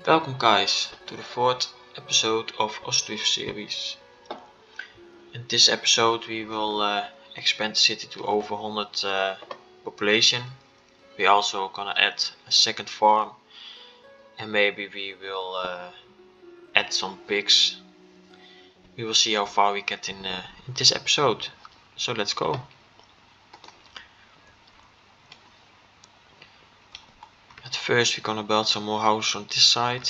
Welcome guys to the fourth episode of Ostwift series. In this episode we will expand the city to over 100 population. We also gonna add a second farm and maybe we will add some pigs. We will see how far we get in this episode. So let's go. At first we're gonna build some more houses on this side.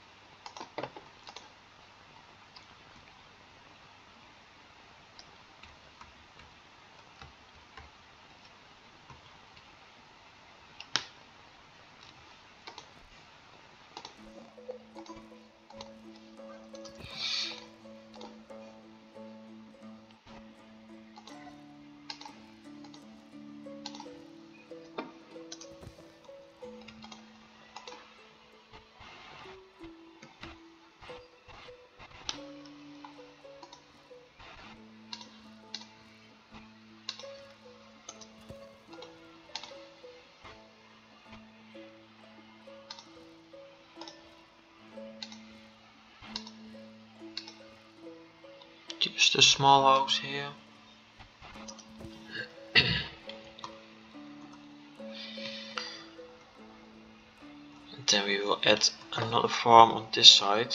Just a small house here. And then we will add another farm on this side.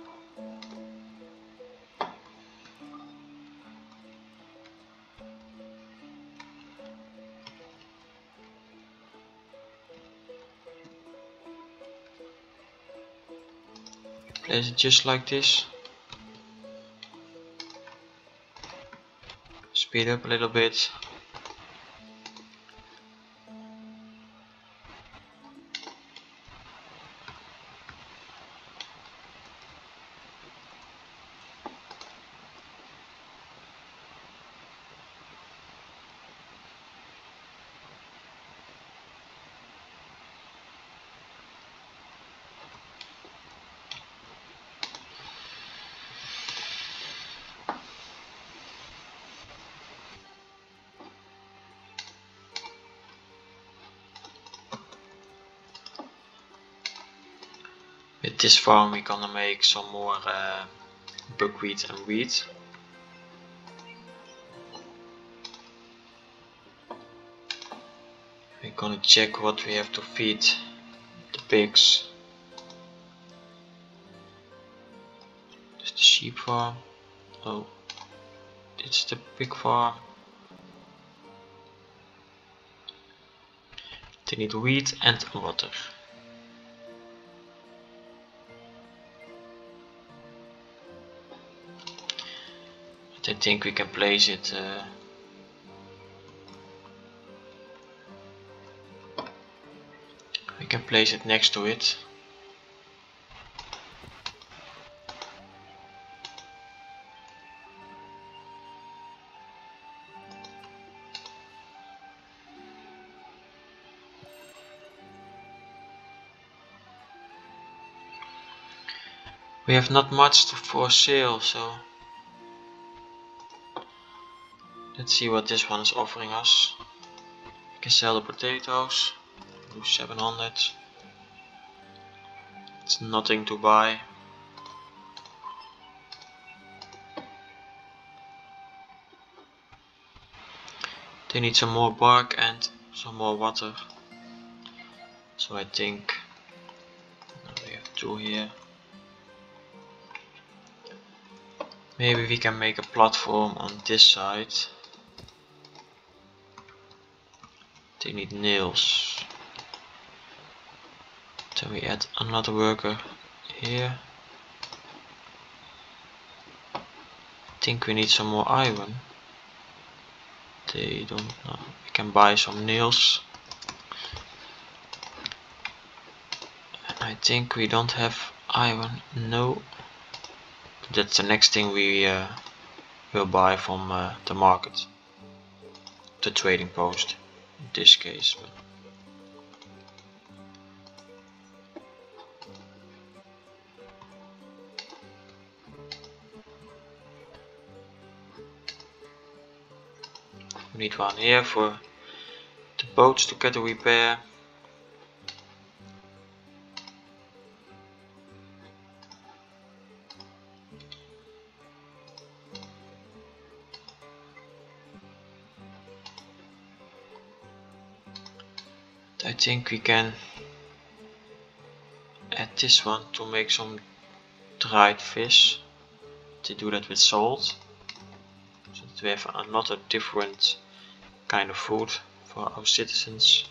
Place it just like this. Speed up a little bit. With this farm we're gonna make some more buckwheat and wheat. We're gonna check what we have to feed the pigs. This is the sheep farm. Oh, it's the pig farm. They need wheat and water. I think we can place it next to it. We have not much for sale, so let's see what this one is offering us. We can sell the potatoes, do 700. It's nothing to buy. They need some more bark and some more water. So I think we have 2 here. Maybe we can make a platform on this side. They need nails. Then we add another worker here. I think we need some more iron. They don't know. We can buy some nails. I think we don't have iron. No. That's the next thing we will buy from the market. The trading post in this case. But we need one here for the boats to get a repair. I think we can add this one to make some dried fish. To do that with salt, so that we have another different kind of food for our citizens.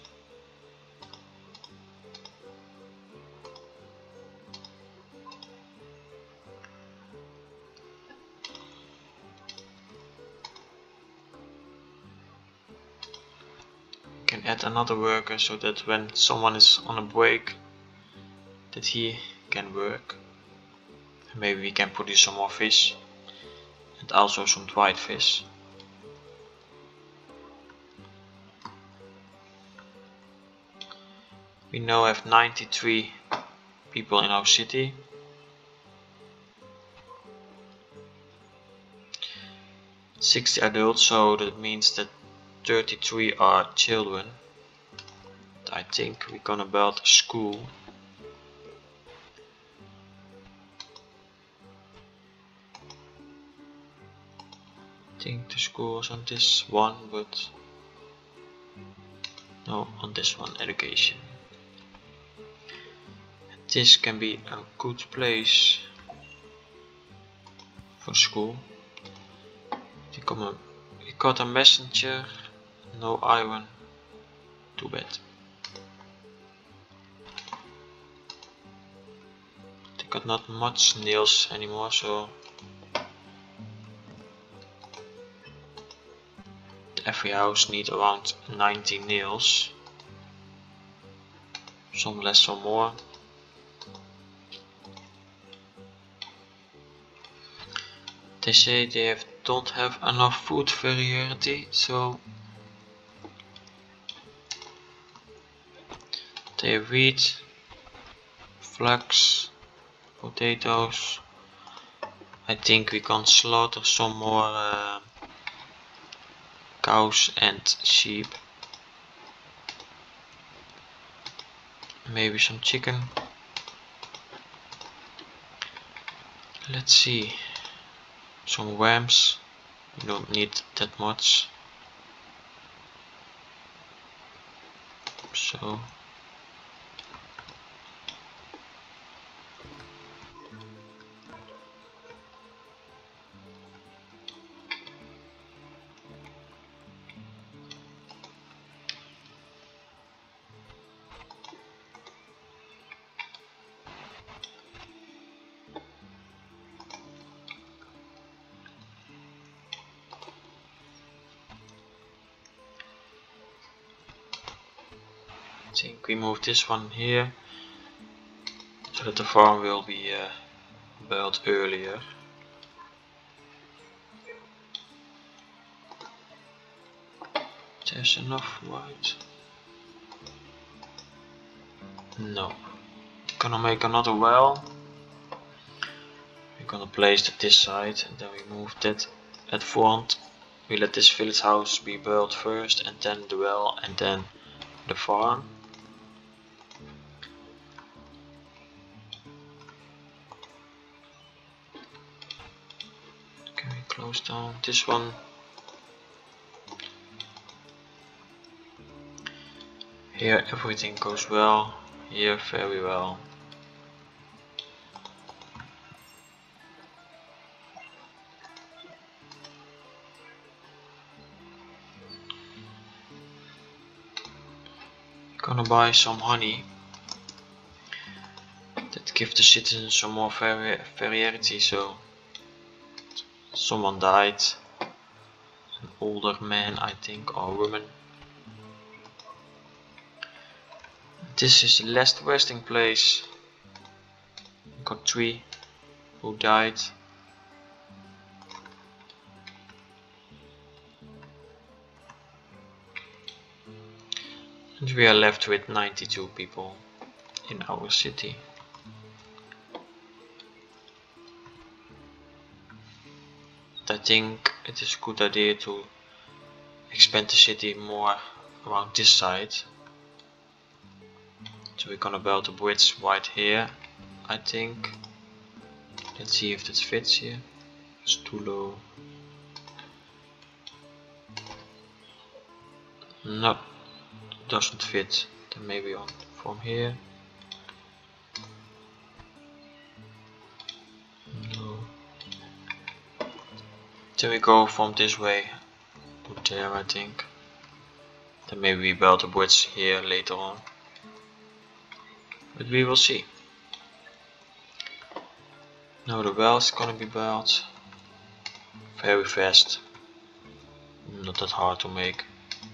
We can add another worker so that when someone is on a break, that he can work. Maybe we can produce some more fish and also some dried fish. We now have 93 people in our city. "60 adults, so that means that 33 are children. I think we're gonna build a school. I think the school is on this one, but no, on this one, education. This can be a good place for school. We got a messenger, no iron, too bad. They got not much nails anymore, so every house needs around 90 nails. Some less, some more. They say they don't have enough food variety, so they have wheat, flax, potatoes. I think we can slaughter some more cows and sheep. Maybe some chicken. Let's see. Some worms. We don't need that much. So I think we move this one here, so that the farm will be built earlier. There's enough white. No. Gonna make another well. We're gonna place it this side, and then we move that at front. We let this village house be built first, and then the well, and then the farm. Can we close down this one? Here everything goes well, here very well. Gonna buy some honey that gives the citizens some more variety. So someone died, an older man I think, or woman. This is the last resting place. Got 3 who died. And we are left with 92 people in our city. I think it is a good idea to expand the city more around this side. So we're gonna build a bridge right here, I think. Let's see if that fits here. It's too low. No, doesn't fit. then maybe on from here. No. Then we go from this way to there, I think. Then maybe we build a bridge here later on, but we will see. Now the well is gonna be built very fast, not that hard to make.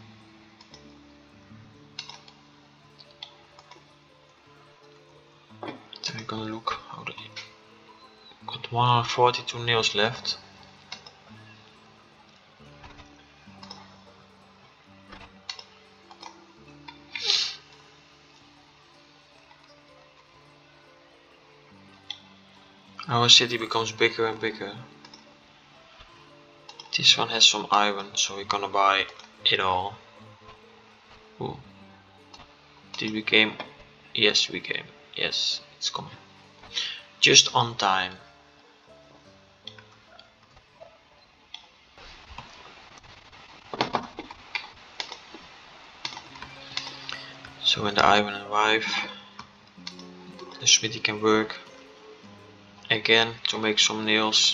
Then we're gonna look how they got 142 nails left. Our city becomes bigger and bigger. This one has some iron, so we're gonna buy it all. Ooh. Did we game? Yes, we game. Yes, it's coming. Just on time. So when the iron arrive, the smithy can work again to make some nails.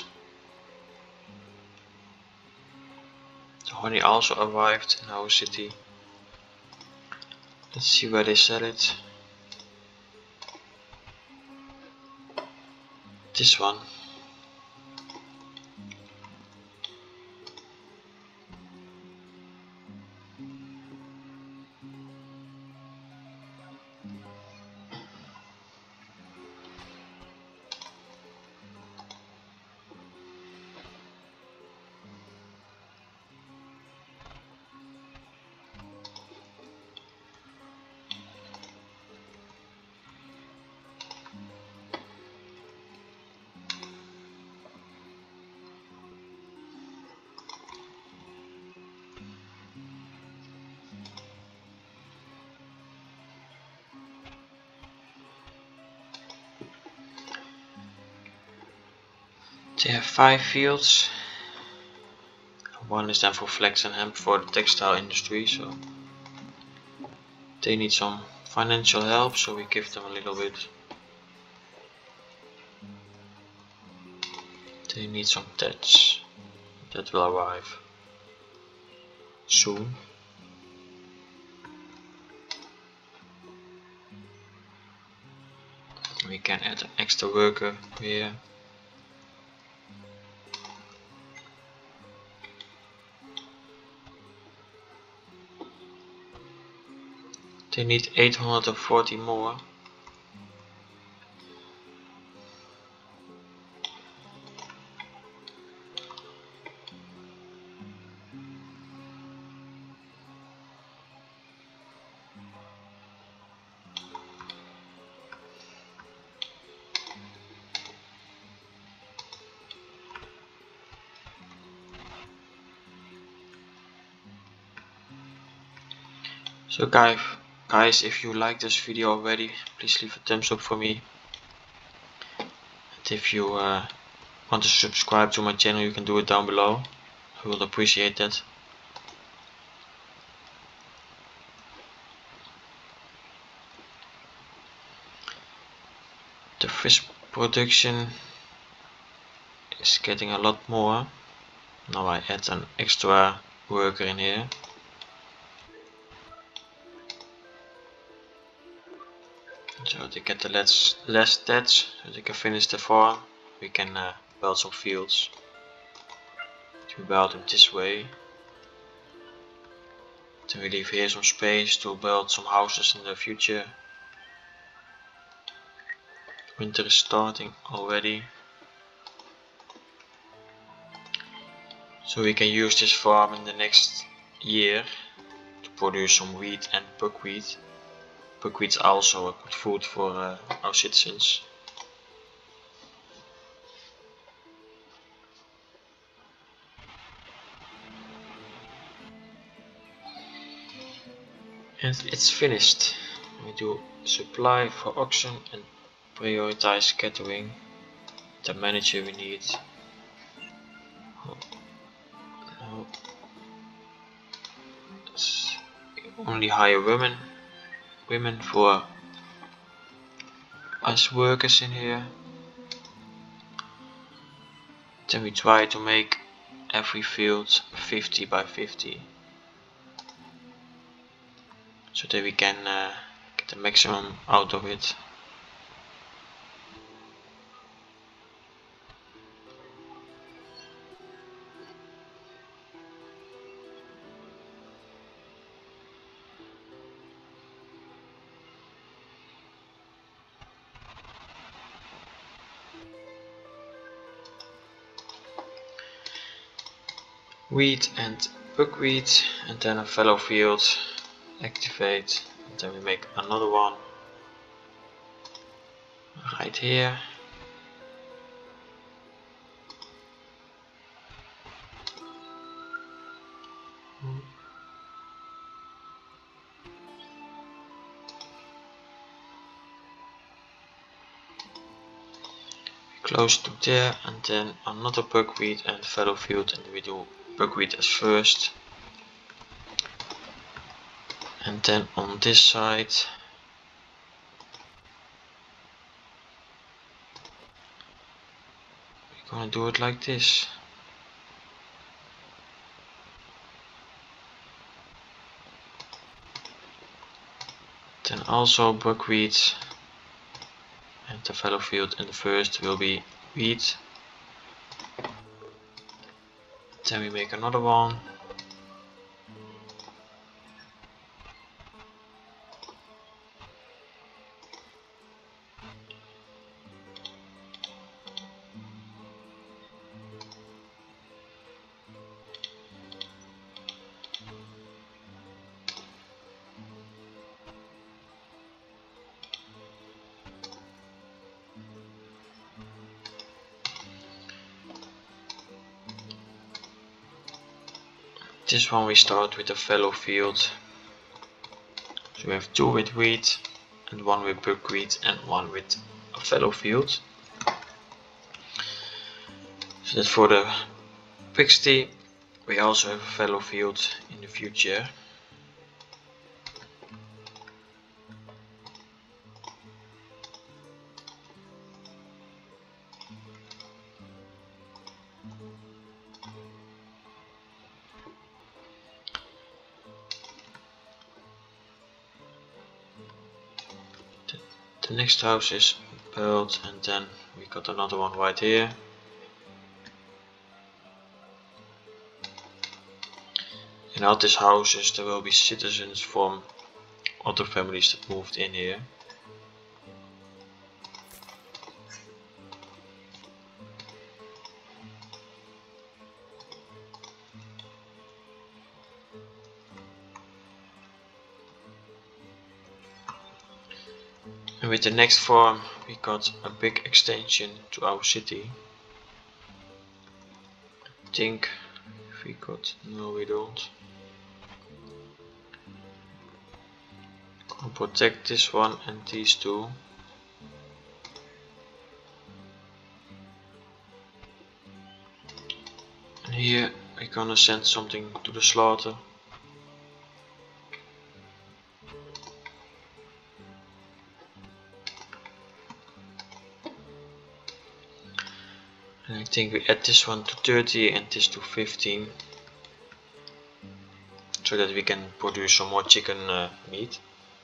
The honey also arrived in our city. Let's see where they sell it. This one. They have 5 fields. One is then for flax and hemp for the textile industry, so they need some financial help, so we give them a little bit. They need some thatch. That will arrive soon. We can add an extra worker here. They need 840 more. So guys, if you like this video already, please leave a thumbs up for me. And if you want to subscribe to my channel, you can do it down below. I will appreciate that. The fish production is getting a lot more. Now I add an extra worker in here. So they get the less stats, so they can finish the farm. We can build some fields. We build them this way. Then we leave here some space to build some houses in the future. Winter is starting already. So we can use this farm in the next year to produce some wheat and buckwheat. Buckwheat is also a good food for our citizens. And it's finished. We do supply for auction and prioritize catering. The manager we need. No. Only hire women. women for us workers in here. Then we try to make every field 50 by 50, so that we can get the maximum out of it. Wheat and buckwheat, and then a fallow field, activate, and then we make another one right here. Close to there, and then another buckwheat and fallow field, and we do buckwheat as first. And then on this side we're gonna do it like this. Then also buckwheat, and the fallow field in the first will be wheat. Then we make another one. This one we start with a fallow field. So we have two with wheat, and one with buckwheat, and one with a fallow field. So that for the Pixty we also have a fallow field in the future. The next house is built, and then we got another one right here. In all these houses there will be citizens from other families that moved in here. And with the next farm we got a big extension to our city. I think if we got, no we don't. I'll protect this one and these two. And here we're gonna send something to the slaughter. And I think we add this one to 30 and this to 15, so that we can produce some more chicken meat.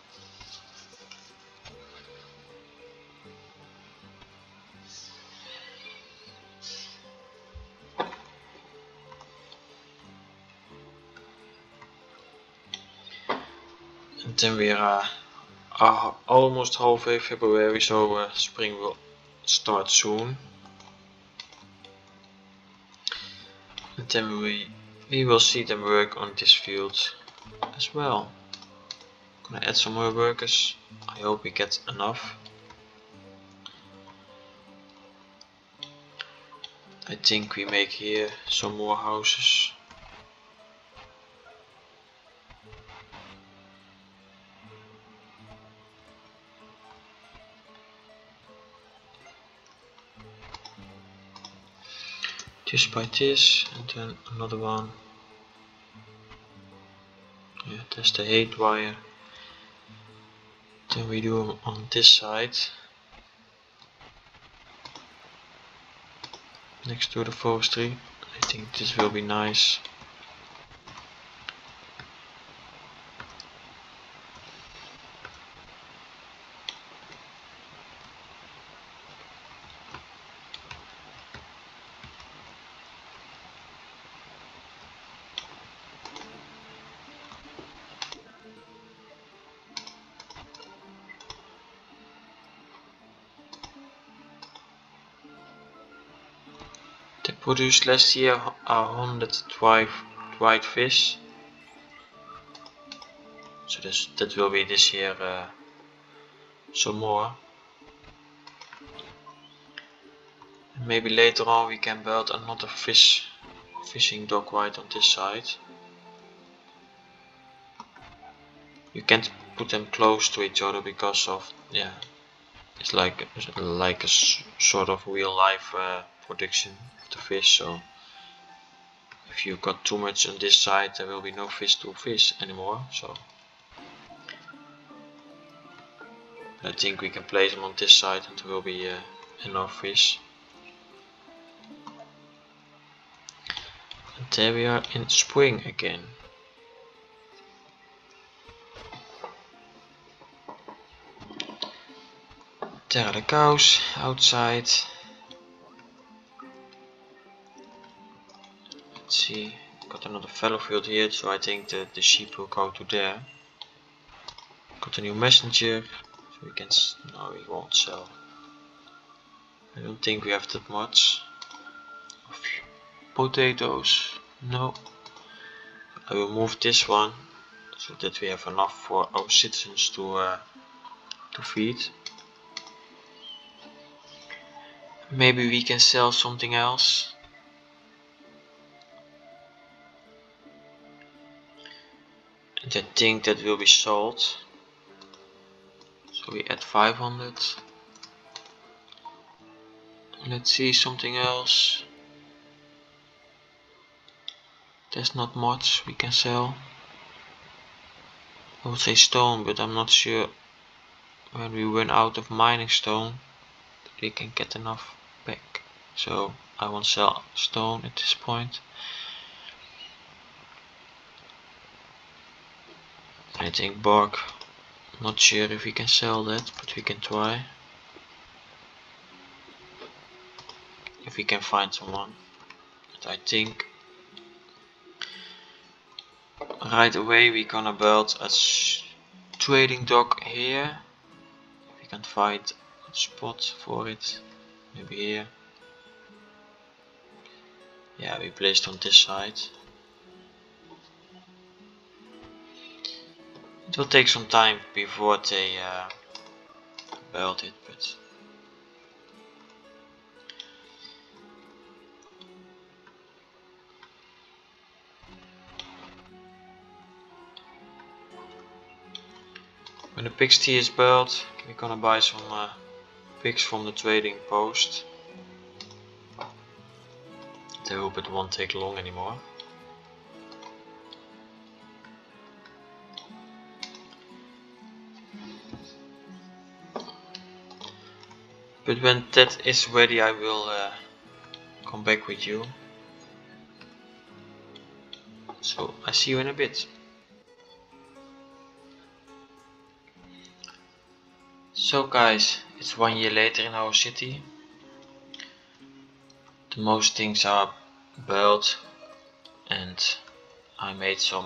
And then we are almost halfway February, so spring will start soon. And then we will see them work on this field as well. Gonna add some more workers. I hope we get enough. I think we make here some more houses. Just by this, and then another one. Yeah, that's the 8 wire. Then we do them on this side, next to the forestry. I think this will be nice. They produced last year 112 white fish, so that will be this year some more. And maybe later on we can build another fishing dock right on this side. You can't put them close to each other because of, yeah, it's like a sort of real life production of the fish. So if you got too much on this side, there will be no fish to fish anymore. So I think we can place them on this side and there will be enough fish. And there we are in spring again. There are the cows outside. Let's see, got another fallow field here, so I think that the sheep will go to there. Got a new messenger, so we can, no, we won't sell. I don't think we have that much. Potatoes, no. I will move this one, so that we have enough for our citizens to feed. Maybe we can sell something else. And I think that will be sold. So we add 500. Let's see something else. There's not much we can sell. I would say stone, but I'm not sure when we run out of mining stone we can get enough back. So I won't sell stone at this point. I think bark, not sure if we can sell that, but we can try. If we can find someone. But I think right away we're gonna build a trading dock here. If we can find a spot for it, maybe here. Yeah, we placed on this side. It will take some time before they build it, but when the pigsty is built, we're gonna buy some pigs from the trading post. I hope it won't take long anymore. But when that is ready, I will come back with you. So I see you in a bit. So guys, it's 1 year later in our city. The most things are built and I made some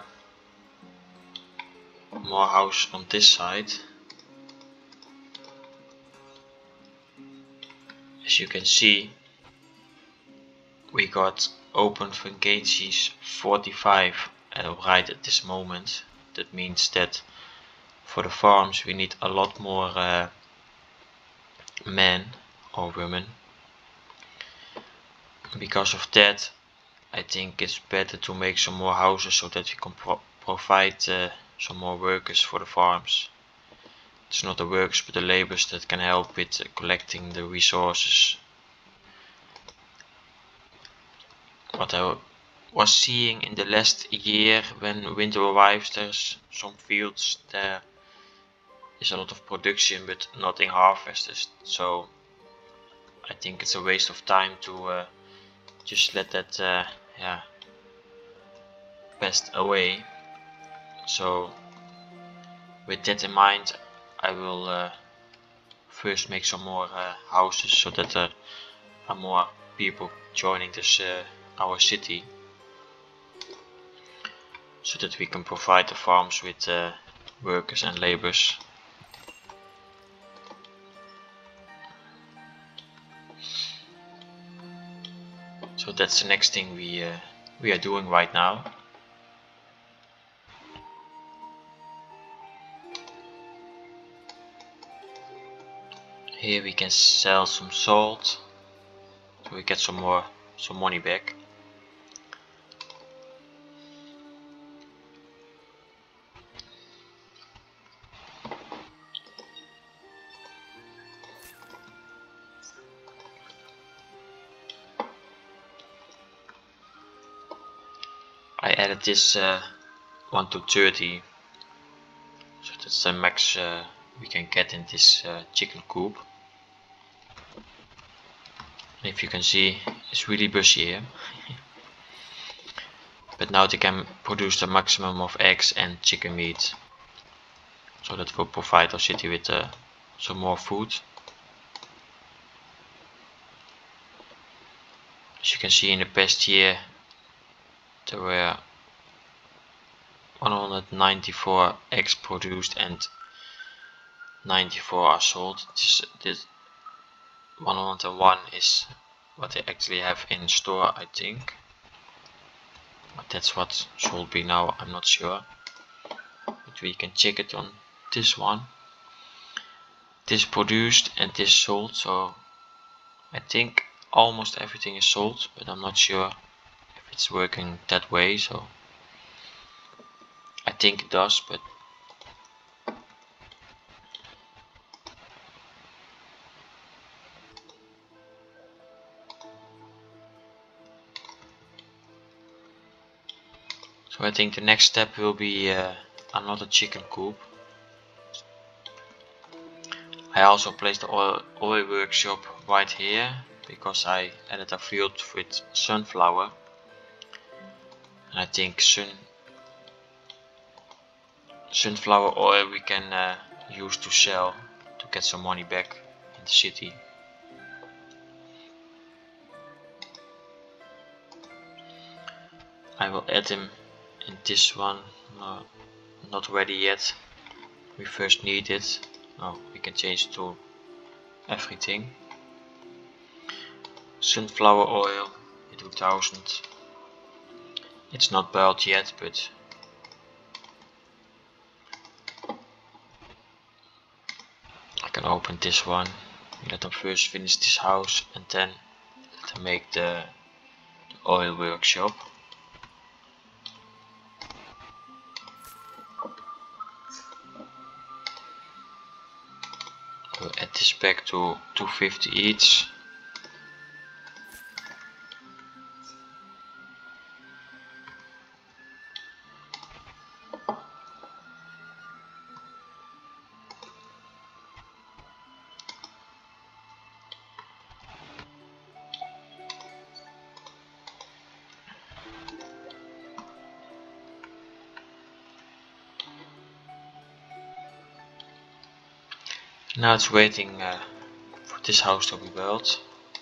more house on this side. As you can see, we got open vacancies 45 right at this moment. That means that for the farms we need a lot more men or women. Because of that, I think it's better to make some more houses so that we can provide some more workers for the farms. It's not the workers but the laborers that can help with collecting the resources. What I was seeing in the last year, when winter arrives, there's some fields there is a lot of production but nothing harvested, so I think it's a waste of time to just let that pass away. So with that in mind, I will first make some more houses so that there are more people joining this our city, so that we can provide the farms with workers and laborers. So that's the next thing we are doing right now. Here we can sell some salt, so we get some money back. I added this 1 to 30, so that's the max we can get in this chicken coop. And if you can see, it's really busy here. But now they can produce the maximum of eggs and chicken meat, so that will provide our city with some more food. As you can see, in the past year there were 194 eggs produced and 94 are sold. This 101 is what they actually have in store, I think. But that's what should be now, I'm not sure. But we can check it on this one. This produced and this sold, so I think almost everything is sold, but I'm not sure if it's working that way, so I think it does, but so I think the next step will be another chicken coop. I also placed the oil workshop right here because I added a field with sunflower, and I think sunflower oil we can use to sell to get some money back in the city. I will add them in this one, not ready yet. We first need it. Oh, we can change to everything. Sunflower oil 2000. It's not boiled yet, but I can open this one. Let them first finish this house and then let them make the oil workshop. We'll add this back to 250 each. Now it's waiting for this house to be built.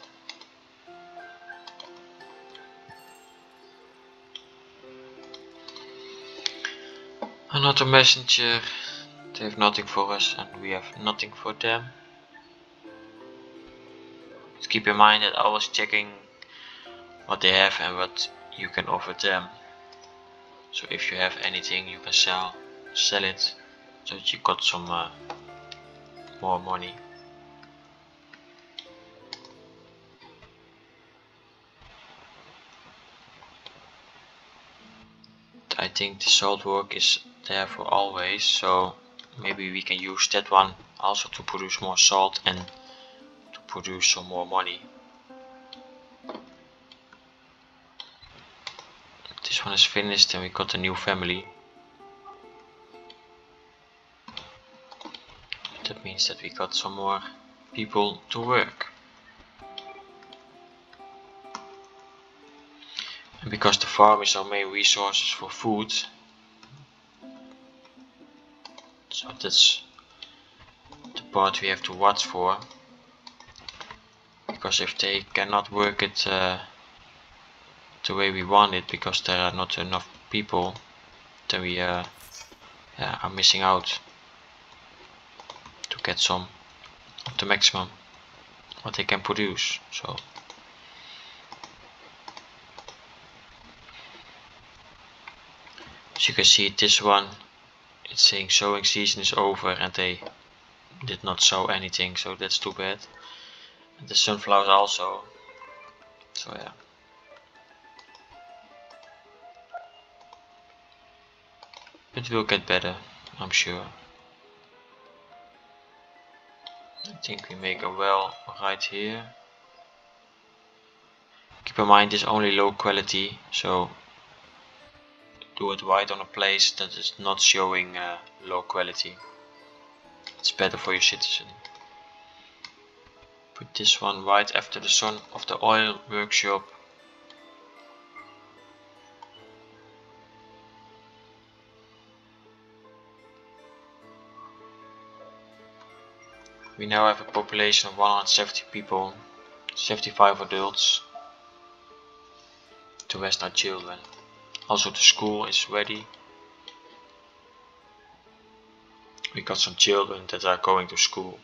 Another messenger. They have nothing for us and we have nothing for them. But keep in mind that I was checking what they have and what you can offer them. So if you have anything you can sell it, so that you got some more money. I think the salt work is there for always, so maybe we can use that one also to produce more salt and to produce some more money. This one is finished and we got a new family. That means that we got some more people to work. And because the farm is our main resources for food, so that's the part we have to watch for. Because if they cannot work it the way we want it, because there are not enough people, then we are missing out to get some of the maximum what they can produce. So as you can see, this one, it's saying sowing season is over and they did not sow anything, so that's too bad. And the sunflowers also, so yeah. It will get better, I'm sure. I think we make a well right here. Keep in mind this is only low quality, so do it right on a place that is not showing low quality. It's better for your citizen. Put this one right after the sun of the oil workshop. We now have a population of 170 people, 75 adults. The rest are children. Also the school is ready. We got some children that are going to school.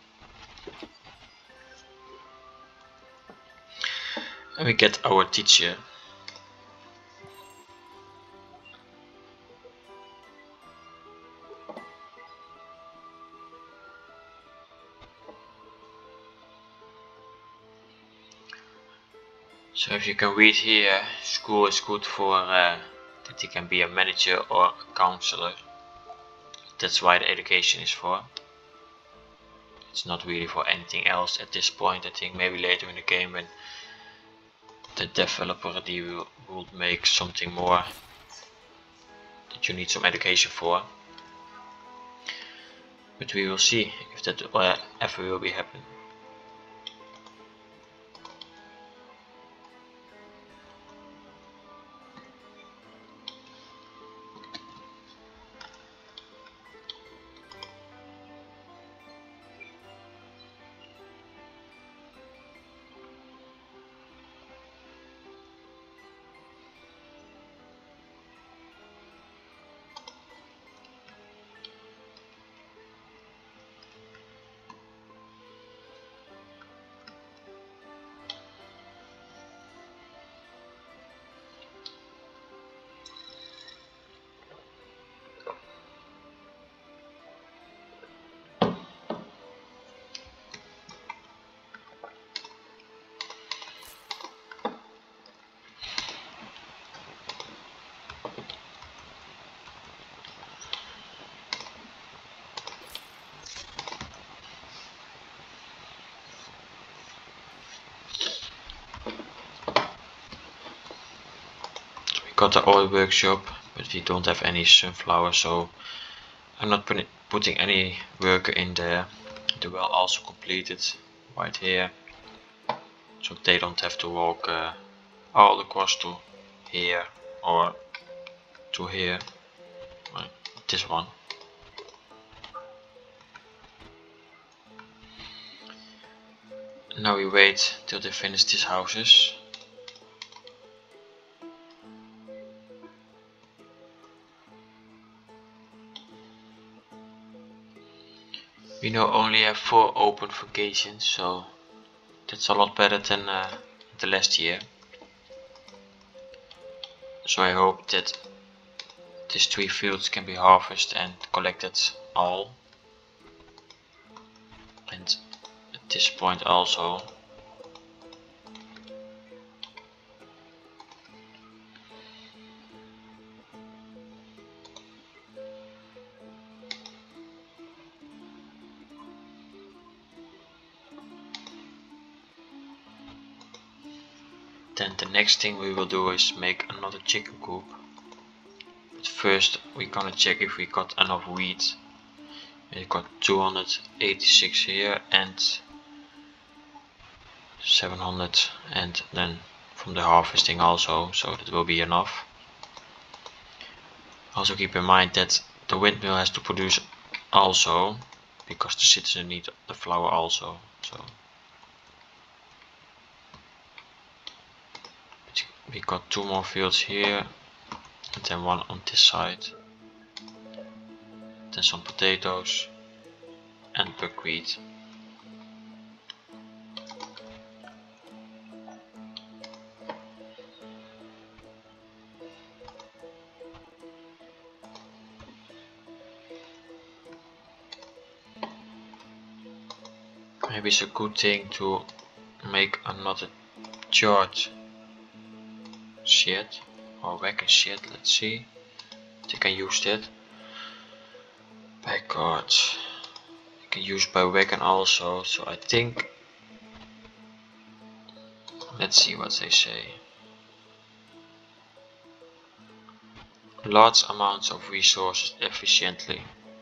And we get our teacher. So if you can read here, school is good for that you can be a manager or a counselor. That's why the education is for. It's not really for anything else at this point. I think maybe later in the game when the developer will make something more that you need some education for. But we will see if that ever will be happening. Got the oil workshop, but we don't have any sunflower, so I'm not putting any worker in there. The well also completed right here, so they don't have to walk all across to here or to here, like this one. Now we wait till they finish these houses. We now only have 4 open vacations, so that's a lot better than the last year. So I hope that these 3 fields can be harvested and collected all. And at this point also. Then the next thing we will do is make another chicken coop. But first we're gonna check if we got enough wheat. You got 286 here and 700, and then from the harvesting also, so that will be enough. Also keep in mind that the windmill has to produce also, because the citizens need the flour also. So we got 2 more fields here, and then 1 on this side. Then some potatoes and buckwheat. Maybe it's a good thing to make another charge shed or wagon shed. Let's see. I think I used it. Backyard. You can use by wagon also. So I think. Let's see what they say. Large amounts of resources efficiently.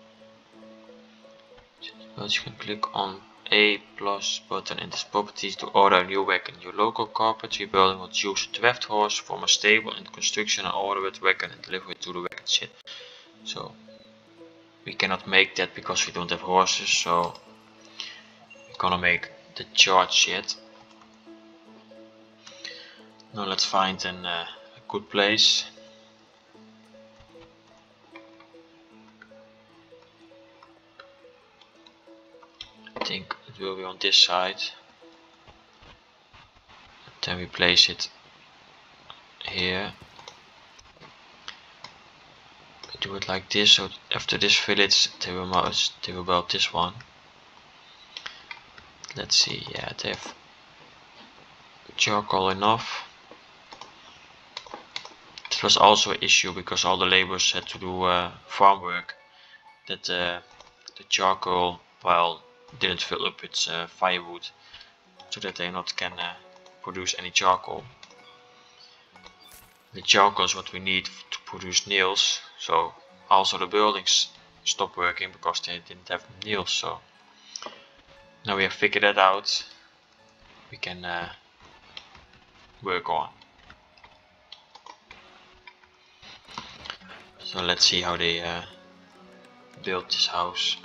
Well, you can click on A+ button in this properties to order a new wagon. Your local carpet rebuilding will choose a 12 horse from a stable and construction and order it wagon and deliver it to the wagon shed. So we cannot make that because we don't have horses, so we're gonna make the charge shed. Now let's find a good place. I think it will be on this side. Then we place it here. We do it like this, so after this village they will build this one. Let's see, yeah, they have charcoal enough. This was also an issue because all the laborers had to do farm work. That the charcoal pile didn't fill up with firewood, so that they not can produce any charcoal. The charcoal is what we need to produce nails, so also the buildings stopped working because they didn't have nails. So now we have figured that out, we can work on. So let's see how they built this house.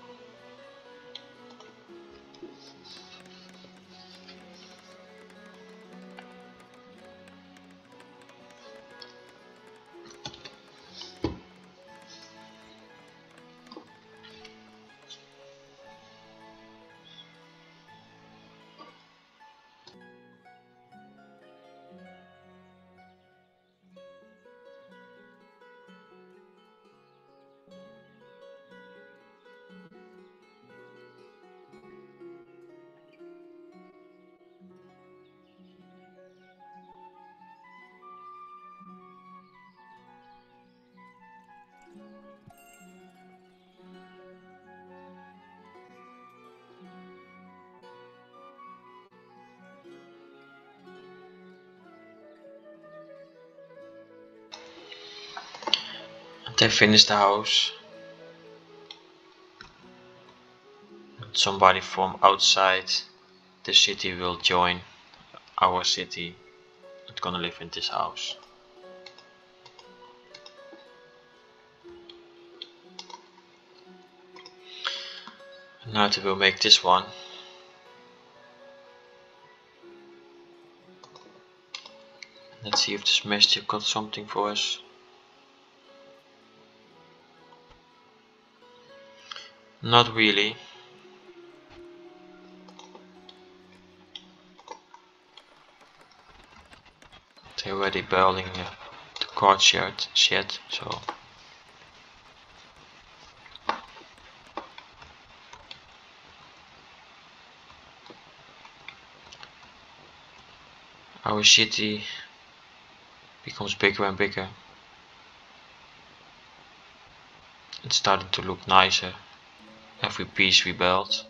They finished the house. Somebody from outside the city will join our city and gonna live in this house. And now they will make this one. Let's see if this master got something for us. Not really. They're already building the cart shed, so our city becomes bigger and bigger. It's starting to look nicer every piece we build.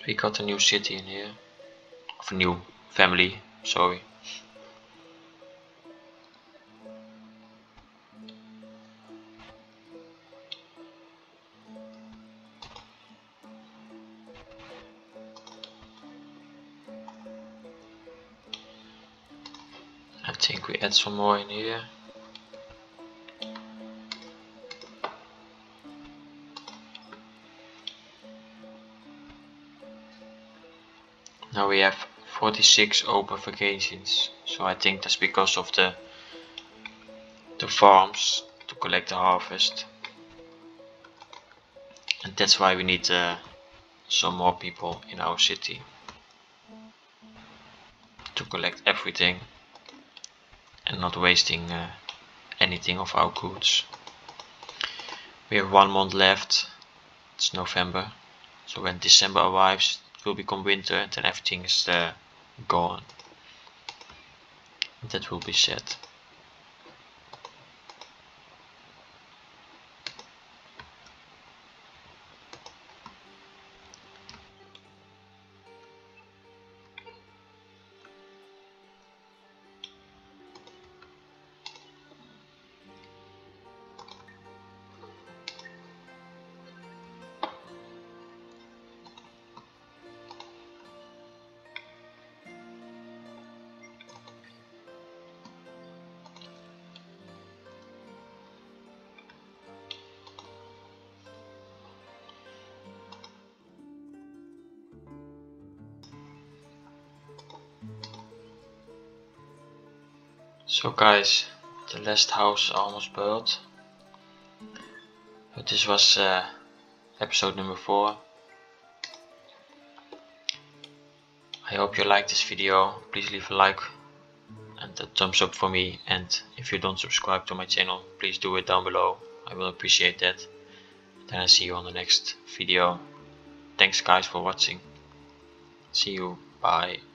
We got a new city in here, of a new family, sorry. I think we add some more in here. Now we have 46 open vacations, so I think that's because of the farms to collect the harvest, and that's why we need some more people in our city to collect everything and not wasting anything of our goods. We have 1 month left, it's November, so when December arrives it will become winter and then everything is gone. That will be sad. So guys, the last house almost built. But this was episode number 4. I hope you liked this video. Please leave a like and a thumbs up for me, and if you don't subscribe to my channel, please do it down below. I will appreciate that. Then I see you on the next video. Thanks guys for watching. See you. Bye.